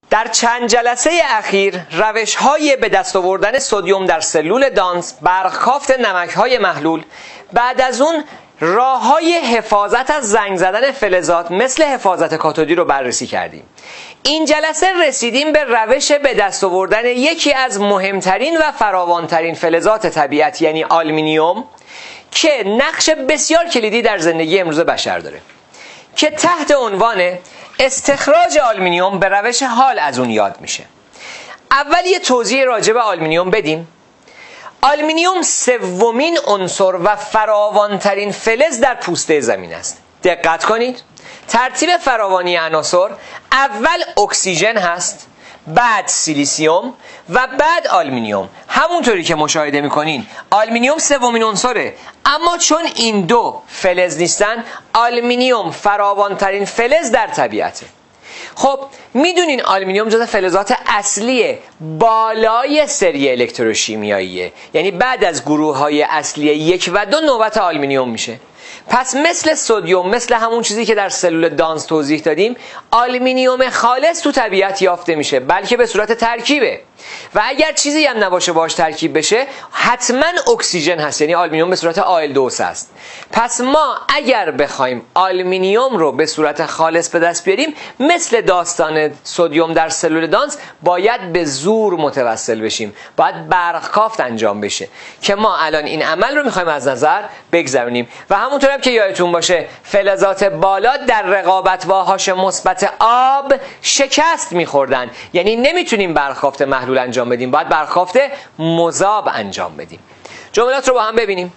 در چند جلسه اخیر روش‌های به دست آوردن سدیم در سلول دانس، برخوافت نمک‌های محلول، بعد از اون راه‌های حفاظت از زنگ زدن فلزات مثل حفاظت کاتودی رو بررسی کردیم. این جلسه رسیدیم به روش به دست آوردن یکی از مهمترین و فراوانترین فلزات طبیعت، یعنی آلومینیوم، که نقش بسیار کلیدی در زندگی امروز بشر داره، که تحت عنوان استخراج آلومینیوم به روش حال از اون یاد میشه. اول یه توضیح راجع به آلومینیوم بدیم. آلومینیوم سومین عنصر و فراوانترین فلز در پوسته زمین است. دقت کنید، ترتیب فراوانی عناصر اول اکسیژن هست، بعد سیلیسیوم و بعد آلومینیوم. همونطوری که مشاهده میکنین آلومینیوم سومین عنصره، اما چون این دو فلز نیستن، آلومینیوم فراوانترین فلز در طبیعته. خب میدونین آلومینیوم جزو فلزات اصلی بالای سری الکتروشیمیاییه، یعنی بعد از گروه های اصلی 1 و 2 نوبت آلومینیوم میشه. پس مثل سدیم، مثل همون چیزی که در سلول دانس توضیح دادیم، آلومینیوم خالص تو طبیعت یافته میشه، بلکه به صورت ترکیبه، و اگر چیزی هم نباشه باش ترکیب بشه حتما اکسیژن هست، یعنی آلومینیوم به صورت آل2 است. پس ما اگر بخوایم آلومینیوم رو به صورت خالص به دست بیاریم، مثل داستان سدیم در سلول دانس باید به زور متوسل بشیم، باید برخکافت انجام بشه، که ما الان این عمل رو میخوایم از نظر بگذرونیم. و همونطور هم که یادتون باشه فلزات بالا در رقابت با هاش مثبت آب شکست میخوردن، یعنی نمیتونیم برخوافت محلول انجام بدیم، باید برخوافت مذاب انجام بدیم. جملات رو با هم ببینیم.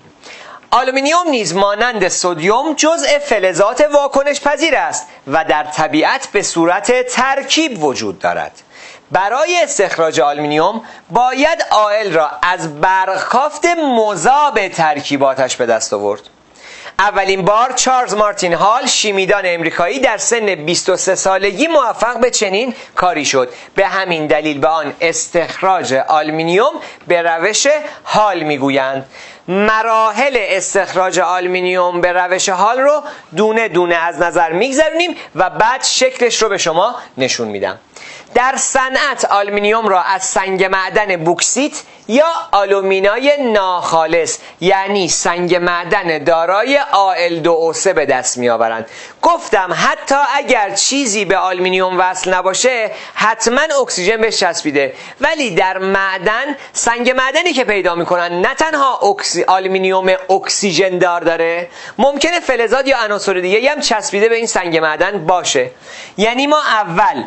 آلومینیوم نیز مانند سدیم جزء فلزات واکنش پذیر است و در طبیعت به صورت ترکیب وجود دارد. برای استخراج آلومینیوم باید آل را از برخوافت مذاب ترکیباتش به دست آورد. اولین بار چارلز مارتین هال، شیمیدان امریکایی، در سن 23 سالگی موفق به چنین کاری شد. به همین دلیل به آن استخراج آلومینیوم به روش هال میگویند. مراحل استخراج آلومینیوم به روش هال رو دونه دونه از نظر میگذرونیم و بعد شکلش رو به شما نشون میدم. در صنعت آلومینیوم را از سنگ معدن بوکسیت یا آلومینای ناخالص، یعنی سنگ معدن دارای Al2O3 به دست می آورند. گفتم حتی اگر چیزی به آلومینیوم وصل نباشه حتما اکسیژن بهش چسبیده، ولی در معدن، سنگ معدنی که پیدا میکنن نه تنها آلومینیوم اکسیژن داره، ممکنه فلزات یا عناصر دیگه هم چسبیده به این سنگ معدن باشه. یعنی ما اول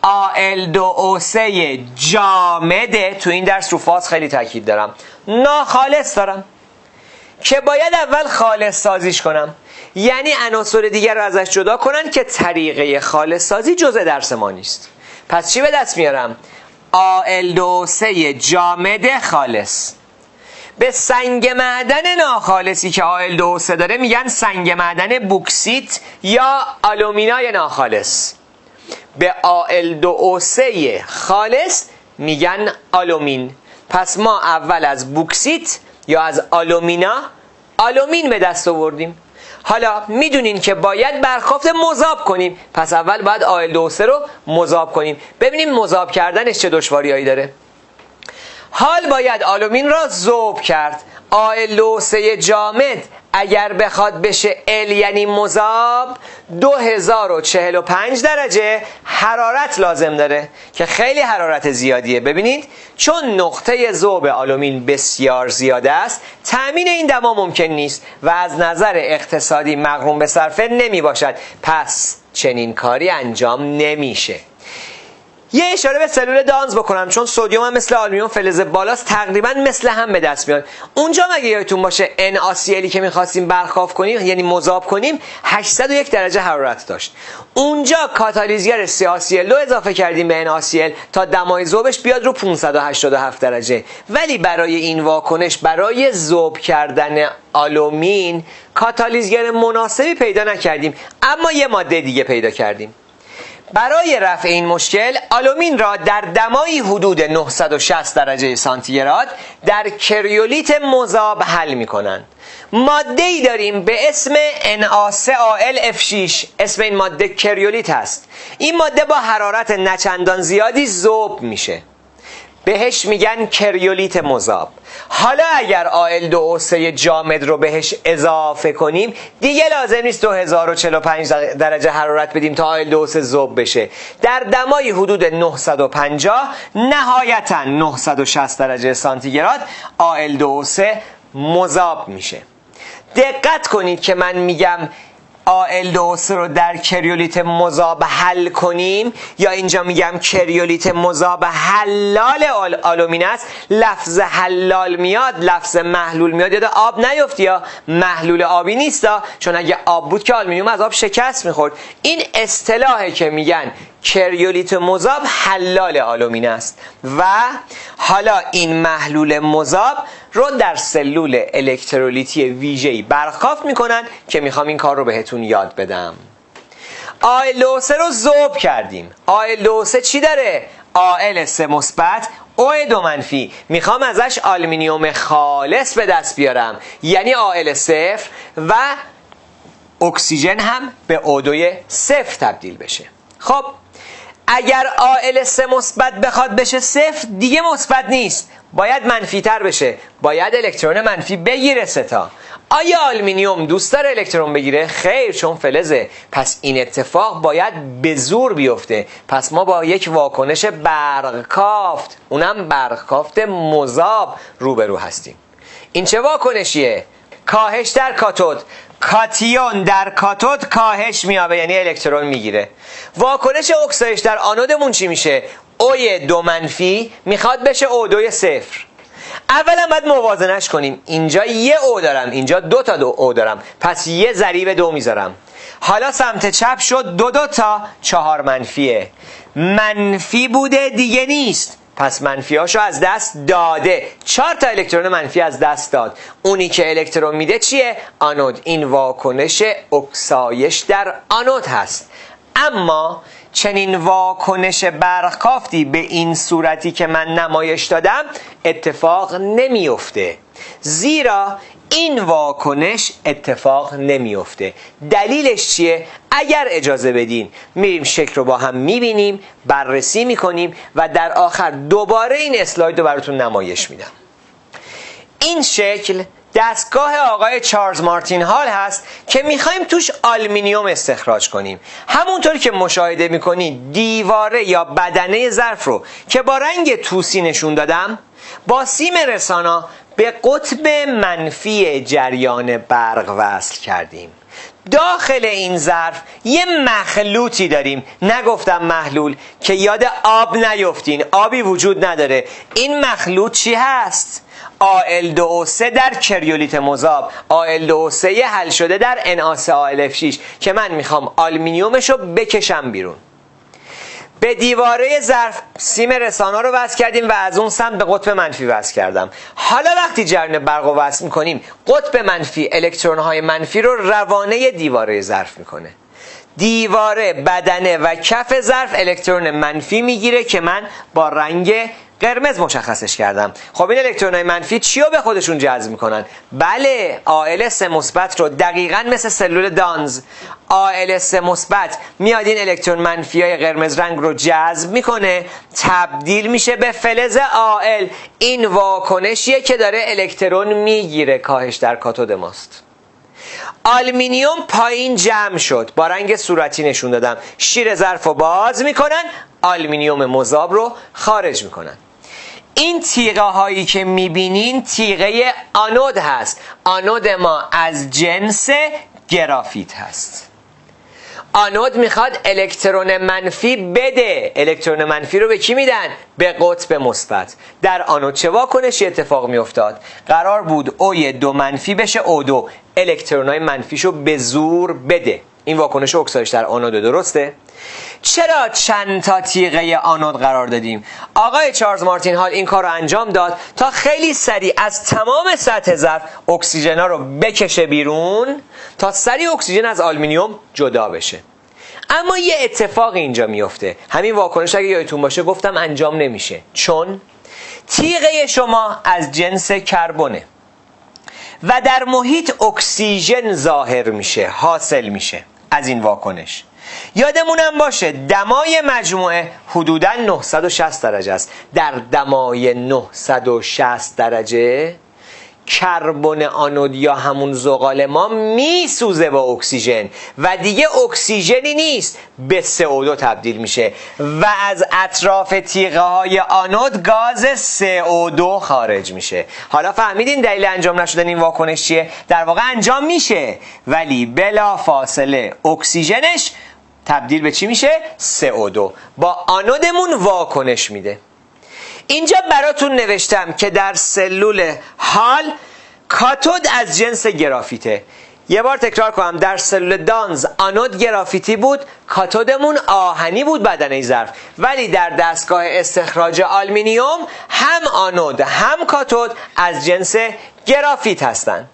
Al2O3 جامده، تو این درس رو فاز خیلی تاکید دارم، ناخالص دارم که باید اول خالص سازیش کنم، یعنی عناصر دیگر رو ازش جدا کنن که طریقه خالص سازی جزء درس ما نیست. پس چی به دست میارم؟ Al2O3 جامد خالص. به سنگ معدن ناخالصی که Al2O3 داره میگن سنگ معدن بوکسیت یا آلومینای ناخالص. به Al2O3 خالص میگن آلومین. پس ما اول از بوکسیت یا از آلومین به دست آوردیم. حالا میدونین که باید برخوافت مذاب کنیم، پس اول باید Al2O3 رو مذاب کنیم. ببینیم مذاب کردنش چه دشواریایی داره. حال باید آلومین را ذوب کرد. Al2O3 جامد اگر بخواد بشه ال یعنی مذاب 2045 درجه حرارت لازم داره که خیلی حرارت زیادیه. ببینید چون نقطه ذوب آلومین بسیار زیاده است تأمین این دما ممکن نیست و از نظر اقتصادی مغروم به صرفه نمی باشد، پس چنین کاری انجام نمیشه. یه اشاره به سلول دانز بکنم، چون سدیم هم مثل آلومینیوم فلز بالاست، تقریبا مثل هم به دست میاد. اونجا مگه یادتون باشه NaCl که میخواستیم برخواف کنیم یعنی مذاب کنیم 801 درجه حرارت داشت. اونجا کاتالیزگر CaCl2 اضافه کردیم به NaCl تا دمای ذوبش بیاد رو 587 درجه، ولی برای این واکنش، برای ذوب کردن آلومین کاتالیزگر مناسبی پیدا نکردیم، اما یه ماده دیگه پیدا کردیم. برای رفع این مشکل آلومین را در دمایی حدود 960 درجه سانتیگراد در کریولیت مذاب حل می کنند. ماده ای داریم به اسم NaClF6. اسم این ماده کریولیت هست. این ماده با حرارت نچندان زیادی ذوب میشه، بهش میگن کریولیت مذاب. حالا اگر Al2O3 جامد رو بهش اضافه کنیم دیگه لازم نیست 2045 درجه حرارت بدیم تا Al2O3 ذوب بشه. در دمای حدود 950 نهایتا 960 درجه سانتیگراد Al2O3 مذاب میشه. دقت کنید که من میگم Al2O3 رو در کریولیت مذاب حل کنیم یا اینجا میگم کریولیت مذاب حلال آلومین است. لفظ حلال میاد، لفظ محلول میاد، یاد آب نیفتی یا محلول آبی نیستا، چون اگه آب بود که آلومینیوم از آب شکست میخورد. این اصطلاحی که میگن کریولیت مذاب حلال آلومین است و حالا این محلول مذاب رو در سلول الکترولیتی ویژه‌ای برخوافت میکنن که میخوام این کار رو بهتون یاد بدم. Al2O3 رو ذوب کردیم. Al2O3 چی داره؟ Al3 مثبت O2 منفی. میخوام ازش آلومینیوم خالص به دست بیارم، یعنی Al0 و اکسیژن هم به O2 صفر تبدیل بشه. خب اگر Al3 مثبت بخواد بشه صفر دیگه مثبت نیست، باید منفی تر بشه، باید الکترون منفی بگیره 3 تا. آیا آلومینیوم دوست داره الکترون بگیره؟ خیر، چون فلزه. پس این اتفاق باید به زور بیفته. پس ما با یک واکنش برقکافت، اونم برقکافت مذاب روبرو هستیم. این چه واکنشیه؟ کاهش در کاتود. کاتیون در کاتود کاهش میابه، یعنی الکترون میگیره. واکنش اکسایش در آنودمون چی میشه؟ O2 منفی میخواد بشه O2 صفر. اولا باید موازنش کنیم. اینجا یه O دارم، اینجا 2 تا O دارم، پس یه ضریب 2 میذارم. حالا سمت چپ شد 2 تا 4 منفیه. منفی بوده دیگه نیست، پس منفیاشو از دست داده. 4 تا الکترون منفی از دست داد. اونی که الکترون میده چیه؟ آنود. این واکنش اکسایش در آنود هست. اما چنین واکنش برقکافتی به این صورتی که من نمایش دادم اتفاق نمیفته، زیرا این واکنش اتفاق نمیفته. دلیلش چیه؟ اگر اجازه بدین میریم شکل رو با هم میبینیم، بررسی میکنیم و در آخر دوباره این اسلاید رو براتون نمایش میدم. این شکل دستگاه آقای چارلز مارتین هال هست که میخوایم توش آلومینیوم استخراج کنیم. همونطور که مشاهده میکنید دیواره یا بدنه ظرف رو که با رنگ طوسی نشون دادم با سیم رسانا به قطب منفی جریان برق وصل کردیم. داخل این ظرف یه مخلوطی داریم، نگفتم محلول، که یاد آب نیفتین، آبی وجود نداره. این مخلوط چی هست؟ Al2O3 در کریولیت مذاب، Al2O3 حل شده در NaClF6 که من میخوام آلومینیومش رو بکشم بیرون. به دیواره ظرف سیم رسانا رو وصل کردیم و از اون سمت به قطب منفی وصل کردم. حالا وقتی جریان برق رو وصل میکنیم قطب منفی الکترون‌های منفی رو روانه دیواره ظرف میکنه. دیواره، بدنه و کف ظرف الکترون منفی میگیره که من با رنگ قرمز مشخصش کردم. خب این الکترون‌های منفی چی رو به خودشون جذب میکنن؟ بله، Al3 مثبت رو، دقیقاً مثل سلول دانز. Al3 مثبت میاد این الکترون منفی های قرمز رنگ رو جذب میکنه، تبدیل میشه به فلز Al. این واکنشیه که داره الکترون میگیره. کاهش در کاتود ماست. آلومینیوم پایین جمع شد، با رنگ صورتی نشون دادم. شیر ظرف رو باز میکنن، آلومینیوم مذاب رو خارج میکنن. این تیغه هایی که میبینین تیغه آنود هست. آنود ما از جنس گرافیت هست. آنود میخواد الکترون منفی بده. الکترون منفی رو به کی میدن؟ به قطب مثبت. در آنود چه واکنشی اتفاق میافتاد؟ قرار بود O2 منفی بشه O2، الکترونای منفیشو به زور بده. این واکنش اکسایش در آنود درسته؟ چرا چند تا تیغه آنود قرار دادیم؟ آقای چارلز مارتین هال این کار رو انجام داد تا خیلی سریع از تمام سطح ظرف اکسیژنا رو بکشه بیرون تا سریع اکسیژن از آلومینیوم جدا بشه. اما یه اتفاق اینجا میفته. همین واکنش اگه یادتون باشه گفتم انجام نمیشه، چون تیغه شما از جنس کربونه و در محیط اکسیژن ظاهر میشه، حاصل میشه از این واکنش. یادمونم باشه دمای مجموعه حدوداً 960 درجه است. در دمای 960 درجه کربن آنود یا همون زغال ما میسوزه با اکسیژن و دیگه اکسیژنی نیست، به CO2 تبدیل میشه و از اطراف تیغه های آنود گاز CO2 خارج میشه. حالا فهمیدین دلیل انجام نشدن این واکنش چیه؟ در واقع انجام میشه ولی بلا فاصله اکسیژنش تبدیل به چی میشه؟ CO2. با آنودمون واکنش میده. اینجا براتون نوشتم که در سلول هال کاتود از جنس گرافیته. یه بار تکرار کنم، در سلول دانز آنود گرافیتی بود، کاتودمون آهنی بود بدنه ظرف، ولی در دستگاه استخراج آلومینیوم هم آنود هم کاتود از جنس گرافیت هستن.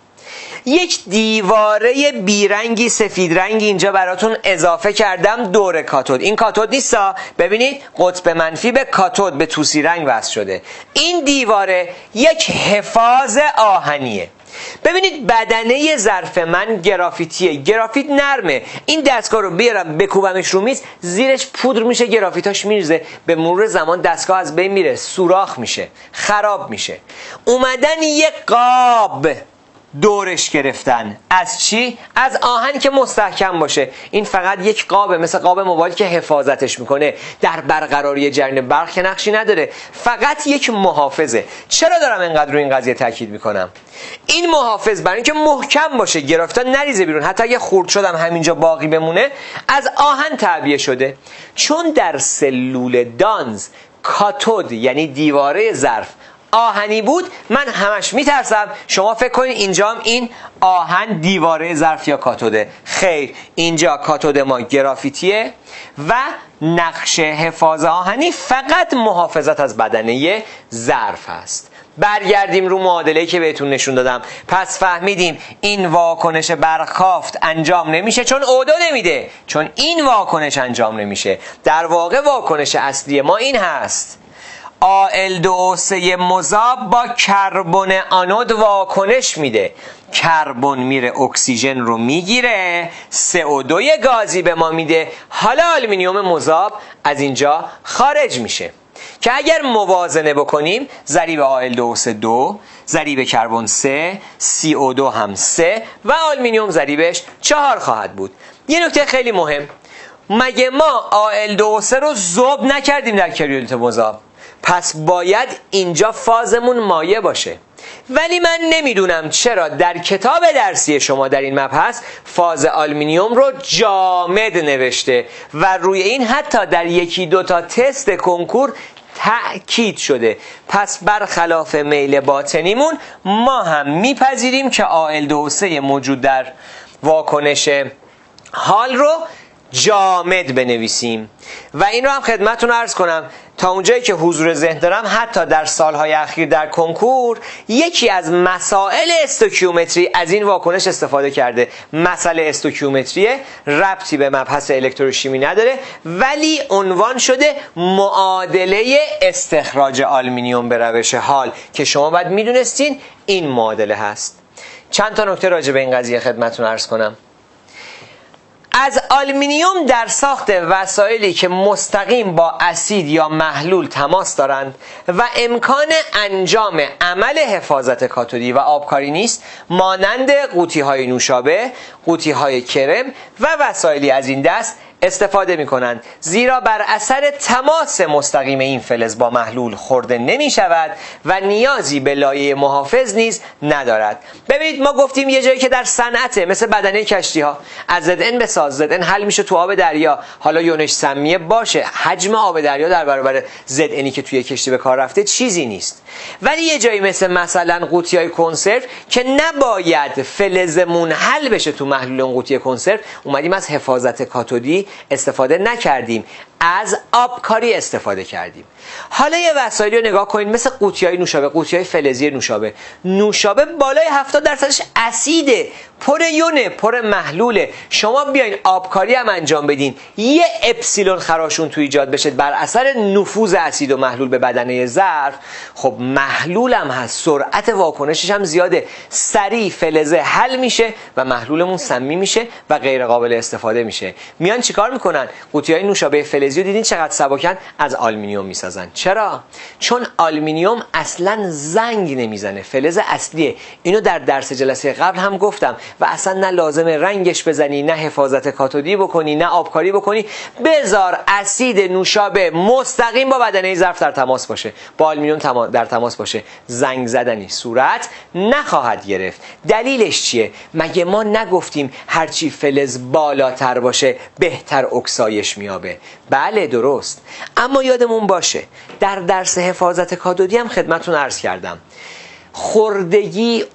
یک دیواره بیرنگی سفید رنگی اینجا براتون اضافه کردم دور کاتود. این کاتود نیستا، ببینید قطب منفی به کاتود به طوسی رنگ وصل شده. این دیواره یک حفاظ آهنیه. ببینید بدنه ظرف من گرافیتیه، گرافیت نرمه. این دستگاه رو بیارم بکوبمش رو میز، زیرش پودر میشه، گرافیتاش میریزه، به مرور زمان دستگاه از بین میره، سوراخ میشه، خراب میشه. اومدن یک قاب دورش گرفتن از چی؟ از آهن که مستحکم باشه. این فقط یک قابه، مثل قاب موبایل که حفاظتش میکنه، در برقراری جریان برق که نقشی نداره، فقط یک محافظه. چرا دارم اینقدر رو این قضیه تاکید میکنم؟ این محافظ برای اینکه محکم باشه، گرافیتا نریزه بیرون، حتی اگه خورد شدم همینجا باقی بمونه، از آهن تعبیه شده. چون در سلول دانز کاتود یعنی دیواره ظرف آهنی بود، من همش میترسم شما فکر کنید اینجا هم این آهن دیواره ظرف یا کاتوده. خیر، اینجا کاتود ما گرافیتیه و نقش حفاظ آهنی فقط محافظت از بدنه ظرف است. برگردیم رو معادله‌ای که بهتون نشون دادم. پس فهمیدیم این واکنش برخافت انجام نمیشه چون O2 نمیده، چون این واکنش انجام نمیشه. در واقع واکنش اصلی ما این هست: Al2O3 مذاب با کربن آنود واکنش میده، کربن میره اکسیژن رو میگیره، CO2 گازی به ما میده، حالا آلومینیوم مذاب از اینجا خارج میشه که اگر موازنه بکنیم ضریب Al2O3 2، ضریب کربن 3، CO2 هم 3 و آلومینیوم ضریبش 4 خواهد بود. یه نکته خیلی مهم، مگه ما Al2O3 رو ذوب نکردیم در کریولیت مذاب؟ پس باید اینجا فازمون مایع باشه، ولی من نمیدونم چرا در کتاب درسی شما در این مبحث فاز آلومینیوم رو جامد نوشته و روی این حتی در یکی دو تا تست کنکور تأکید شده. پس برخلاف میل باطنیمون ما هم میپذیریم که Al2O3 موجود در واکنش حال رو جامد بنویسیم و این رو هم خدمتتون عرض کنم تا اونجایی که حضور ذهن دارم، حتی در سالهای اخیر در کنکور یکی از مسائل استوکیومتری از این واکنش استفاده کرده. مسئله استوکیومتری ربطی به مبحث الکتروشیمی نداره، ولی عنوان شده معادله استخراج آلومینیوم به روش حال که شما باید میدونستین این معادله هست. چند تا نکته راجع به این قضیه خدمتتون عرض کنم. از آلومینیوم در ساخت وسایلی که مستقیم با اسید یا محلول تماس دارند و امکان انجام عمل حفاظت کاتودی و آبکاری نیست، مانند قوطی‌های نوشابه، قوطی‌های کرم و وسایلی از این دست استفاده می کنند، زیرا بر اثر تماس مستقیم این فلز با محلول خورده نمی شود و نیازی به لایه محافظ نیز ندارد. ببینید ما گفتیم یه جایی که در صنعته، مثل بدنه کشتی ها، از ZN بساز، ZN حل میشه تو آب دریا، حالا یونش سمیه باشه، حجم آب دریا در برابر ZNی که توی کشتی به کار رفته چیزی نیست. ولی یه جایی مثلا قوطی های کنسرو که نباید فلز منحل بشه تو محلول اون قوطی کنسرو، اومدیم از حفاظت کاتودی استفاده نکردیم. از آبکاری استفاده کردیم. حالا یه وسایلی رو نگاه کنید مثل قوطی‌های نوشابه، قوطی‌های فلزی نوشابه. نوشابه بالای 70%ش اسیده، پر یونه، پر محلوله. شما بیاین آبکاری هم انجام بدین، یه اپسیلون خراشون تو ایجاد بشه بر اثر نفوذ اسید و محلول به بدنه ظرف، خب محلول هم هست، سرعت واکنشش هم زیاده، سریع فلزه حل میشه و محلولمون سمی میشه و غیر قابل استفاده میشه. میان چیکار میکنن؟ قوطی‌های نوشابه فلزی رو دیدین چقدر سبکن؟ از آلومینیوم میسازن. چرا؟ چون آلومینیوم اصلا زنگ نمیزنه، فلز اصلیه. اینو در درس جلسه قبل هم گفتم و اصلا نه لازمه رنگش بزنی، نه حفاظت کاتودی بکنی، نه آبکاری بکنی. بذار اسید نوشابه مستقیم با بدنه ظرف در تماس باشه، با آلومینیوم در تماس باشه، زنگ زدنی صورت نخواهد گرفت. دلیلش چیه؟ مگه ما نگفتیم هرچی فلز بالاتر باشه بهتر اکسایش میابه؟ بله درست، اما یادمون باشه در درس حفاظت کاتودی هم خدمتتون عرض کردم خوردگی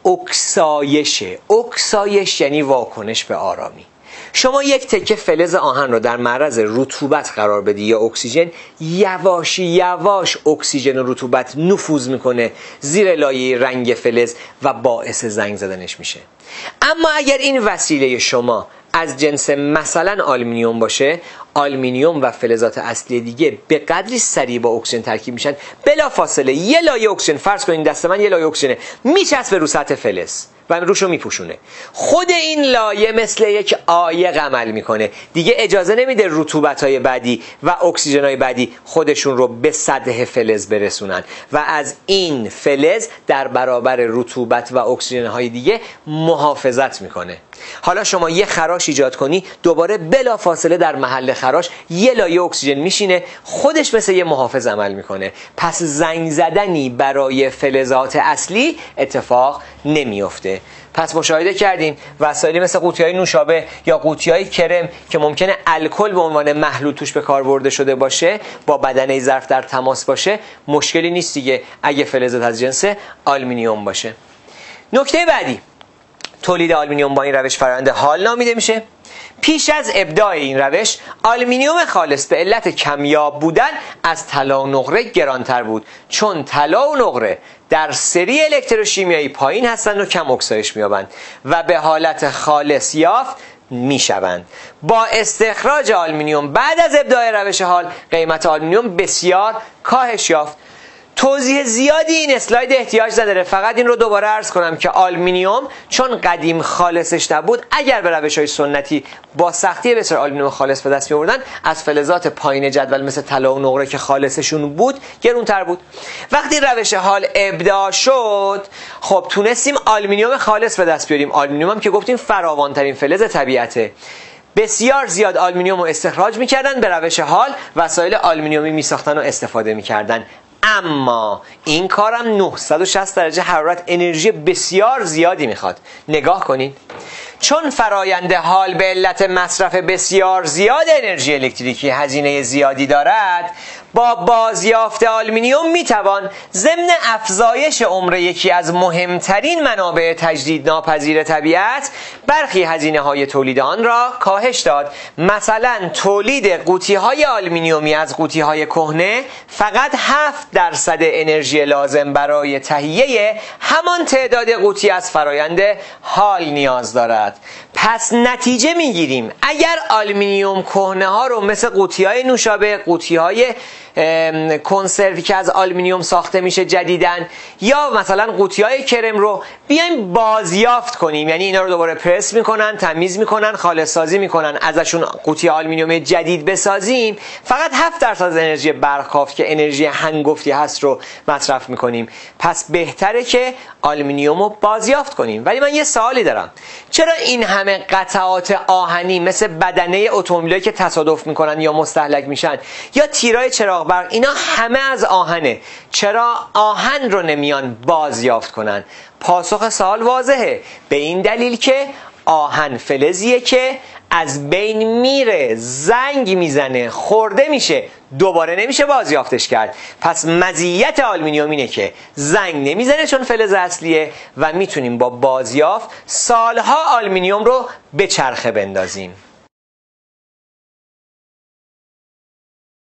اکسایشه. اکسایش یعنی واکنش به آرامی. شما یک تکه فلز آهن رو در معرض رطوبت قرار بدی یا اکسیژن، یواش یواش اکسیژن و رطوبت نفوذ میکنه زیر لایه رنگ فلز و باعث زنگ زدنش میشه. اما اگر این وسیله شما از جنس مثلا آلومینیوم باشه، آلومینیوم و فلزات اصلی دیگه به قدری سریع با اکسیژن ترکیب میشن، بلا فاصله یه لایه اکسیژن، فرض کنین دست من یه لایه اکسیژنه، میچسبه رو سطح فلز و روشو میپوشونه. خود این لایه مثل یک عایق عمل میکنه، دیگه اجازه نمیده رطوبت‌های بعدی و اکسیژن‌های بعدی خودشون رو به سطح فلز برسونن و از این فلز در برابر رطوبت و اکسیژن‌های دیگه محافظت میکنه. حالا شما یه خراش ایجاد کنی، دوباره بلا فاصله در محل خراش یه لایه اکسیژن میشینه، خودش مثل یه محافظ عمل میکنه. پس زنگ زدنی برای فلزات اصلی اتفاق نمیفته. پس مشاهده کردیم وسایلی مثل قوطی‌های نوشابه یا قوطی‌های کرم که ممکنه الکل به عنوان محلول توش به کار برده شده باشه، با بدنه ظرف در تماس باشه، مشکلی نیست دیگه اگه فلزات از جنس آلومینیوم باشه. نکته بعدی، تولید آلومینیوم با این روش فرآیند هال نامیده میشه. پیش از ابداع این روش آلومینیوم خالص به علت کمیاب بودن از طلا و نقره گرانتر بود، چون طلا و نقره در سری الکتروشیمیایی پایین هستند و کم اکسایش می‌یابند و به حالت خالص یافت میشوند. با استخراج آلومینیوم بعد از ابداع روش هال قیمت آلومینیوم بسیار کاهش یافت. توضیح زیادی این اسلاید احتیاج نداره، فقط این رو دوباره عرض کنم که آلومینیوم چون قدیم خالصش نبود، اگر به روش‌های سنتی با سختی بسیار آلومینیوم خالص به دست می‌آوردن، از فلزات پایین جدول مثل طلا و نقره که خالصشون بود گرونتر بود. وقتی روش هال ابداع شد، خب تونستیم آلومینیوم خالص به دست بیاریم. آلومینیوم هم که گفتیم فراوان‌ترین فلز طبیعته. بسیار زیاد آلومینیوم رو استخراج می‌کردن، به روش هال وسایل آلومینیومی می‌ساختن و استفاده می‌کردن. اما این کارم 960 درجه حرارت، انرژی بسیار زیادی میخواد. نگاه کنید، چون فرایند حال به علت مصرف بسیار زیاد انرژی الکتریکی هزینه زیادی دارد، با بازیافت آلومینیوم میتوان ضمن افزایش عمر یکی از مهمترین منابع تجدید ناپذیر طبیعت برخی هزینه‌های تولید آن را کاهش داد. مثلا تولید قوطی‌های آلومینیومی از قوطی‌های کهنه فقط 7% انرژی لازم برای تهیه همان تعداد قوطی از فرایند حال نیاز دارد. پس نتیجه میگیریم اگر آلومینیوم کهنه ها رو مثل قوطی‌های نوشابه، قوطی‌های کنسروی که از آلومینیوم ساخته میشه جدیدن، یا مثلا قوطی‌های کرم رو بیایم بازیافت کنیم، یعنی اینا رو دوباره پرس میکنن، تمیز میکنن، خالص سازی میکنن، ازشون قوطی آلومینیوم جدید بسازیم، فقط 7% از انرژی برخافت که انرژی هنگفتی هست رو مصرف میکنیم. پس بهتره که آلومینیوم رو بازیافت کنیم. ولی من یه سوالی دارم، چرا این همه قطعات آهنی مثل بدنه اتومبیلی که تصادف میکنن یا مستهلک میشن یا تیرای چراغ برق، اینا همه از آهنه، چرا آهن رو نمیان بازیافت کنن؟ پاسخ سوال واضحه، به این دلیل که آهن فلزیه که از بین میره، زنگ میزنه، خورده میشه، دوباره نمیشه بازیافتش کرد. پس مزیت آلومینیوم اینه که زنگ نمیزنه چون فلز اصلیه و میتونیم با بازیافت سالها آلومینیوم رو به چرخه بندازیم.